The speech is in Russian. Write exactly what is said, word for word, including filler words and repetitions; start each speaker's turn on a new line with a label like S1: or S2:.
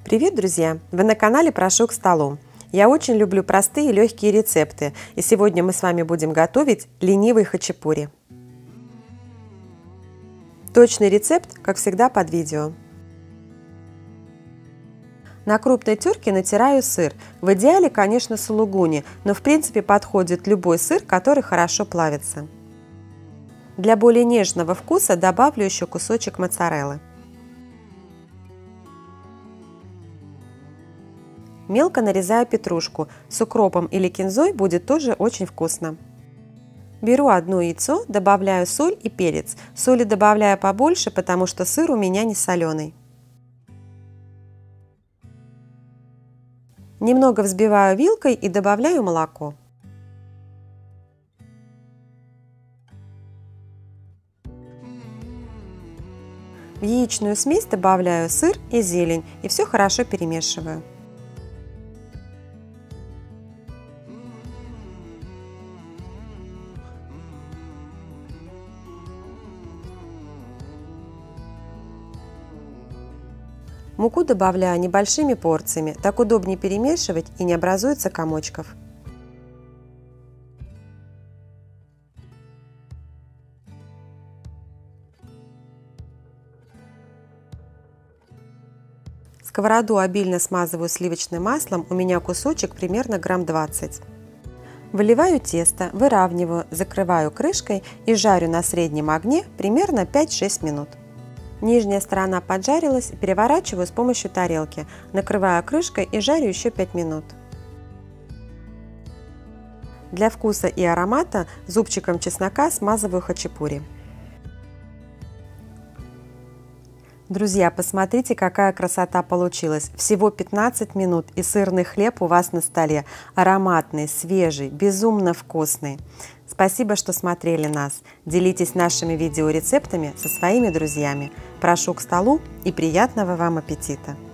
S1: Привет, друзья! Вы на канале «Прошу к столу». Я очень люблю простые и легкие рецепты, и сегодня мы с вами будем готовить ленивый хачапури. Точный рецепт, как всегда, под видео. На крупной терке натираю сыр. В идеале, конечно, сулугуни, но в принципе подходит любой сыр, который хорошо плавится. Для более нежного вкуса добавлю еще кусочек моцареллы. Мелко нарезаю петрушку. С укропом или кинзой будет тоже очень вкусно. Беру одно яйцо, добавляю соль и перец. Соли добавляю побольше, потому что сыр у меня не соленый. Немного взбиваю вилкой и добавляю молоко. В яичную смесь добавляю сыр и зелень и все хорошо перемешиваю. Муку добавляю небольшими порциями, так удобнее перемешивать и не образуется комочков. Сковороду обильно смазываю сливочным маслом, у меня кусочек примерно грамм двадцать. Выливаю тесто, выравниваю, закрываю крышкой и жарю на среднем огне примерно пять-шесть минут. Нижняя сторона поджарилась, переворачиваю с помощью тарелки, накрываю крышкой и жарю еще пять минут. Для вкуса и аромата зубчиком чеснока смазываю хачапури. Друзья, посмотрите, какая красота получилась. Всего пятнадцать минут, и сырный хлеб у вас на столе. Ароматный, свежий, безумно вкусный. Спасибо, что смотрели нас. Делитесь нашими видеорецептами со своими друзьями. Прошу к столу и приятного вам аппетита!